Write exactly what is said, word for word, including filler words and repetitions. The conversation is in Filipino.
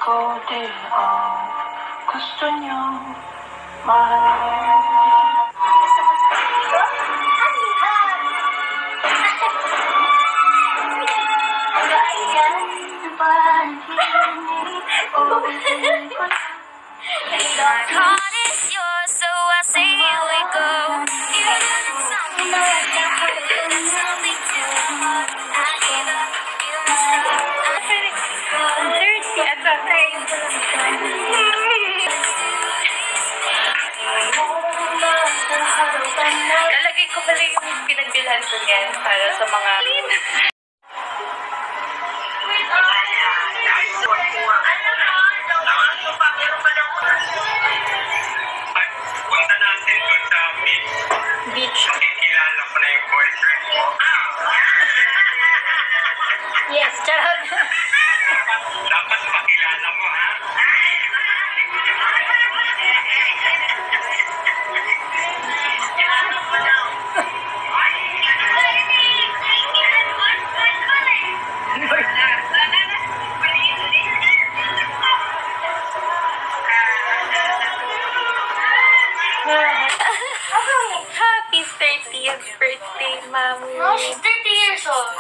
Ikaw din ang gusto niyang mahal. My heart is yours, so I say here we go. Even if it's something that you could do, that's something too hard. I give up, you must stop. I'm thirsty at the time. Lalagay ko pala yung pinagbilhan ko niyan para sa mga... Punta natin doon sa beach. Beach. Makikilala ko na yung boyfriend mo. Yes, charot. Dapat makilala mo, ha? Happy thirtieth birthday, Mommy. No, she's thirty years old.